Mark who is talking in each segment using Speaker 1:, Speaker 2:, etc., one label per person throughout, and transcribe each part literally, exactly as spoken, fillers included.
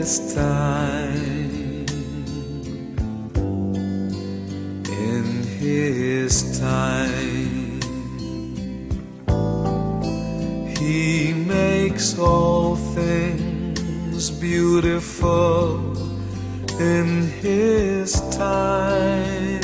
Speaker 1: His time, in His time, He makes all things beautiful in His time.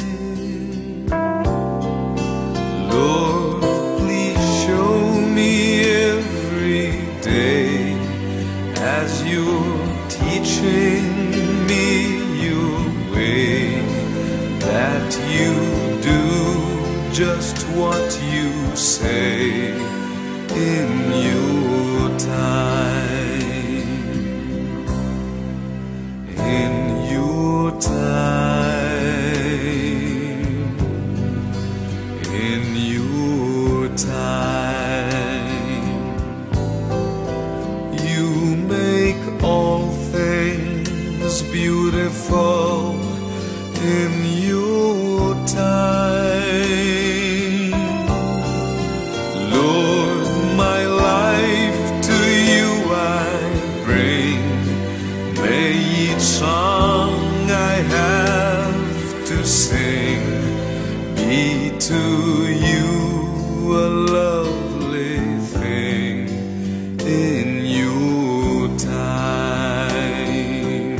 Speaker 1: Lord, please show me every day as You're teaching me Your way, that You do just what You say in Your time, in Your time, in Your time. You make all things beautiful in Your time. Lord, my life to You I bring. May each song I have to sing be to You a lovely thing in Your time.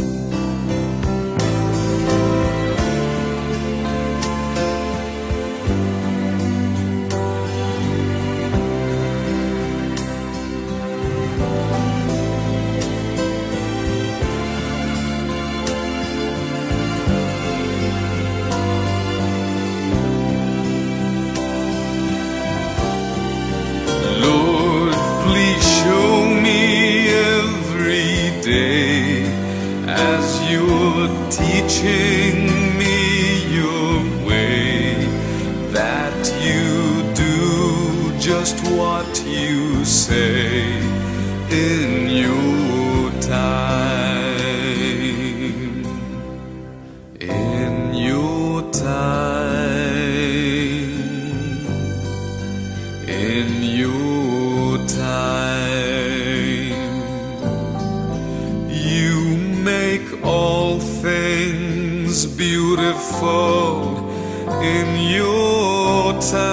Speaker 1: Lord, please show me every day as You're teaching me Your way, that You do just what You say in Your time, in Your time, in Your time. You make all things beautiful in Your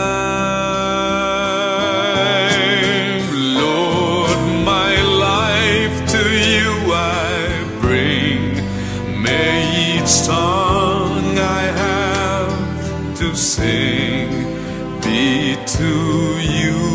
Speaker 1: time. Lord, my life to You I bring. May each song I have to sing be to You